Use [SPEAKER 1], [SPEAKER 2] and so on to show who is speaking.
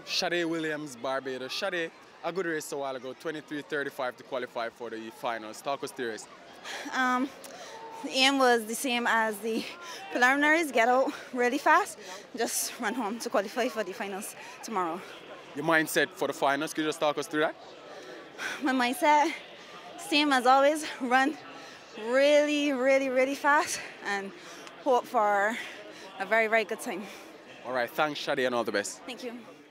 [SPEAKER 1] Sada Williams, Barbados. Sada, a good race a while ago, 23:35 to qualify for the finals. Talk us through the race.
[SPEAKER 2] The aim was the same as the preliminaries, get out really fast, just run home to qualify for the finals tomorrow.
[SPEAKER 1] Your mindset for the finals, could you just talk us through that?
[SPEAKER 2] My mindset, same as always, run really fast and hope for a very good time.
[SPEAKER 1] All right, thanks Sada and all the best.
[SPEAKER 2] Thank you.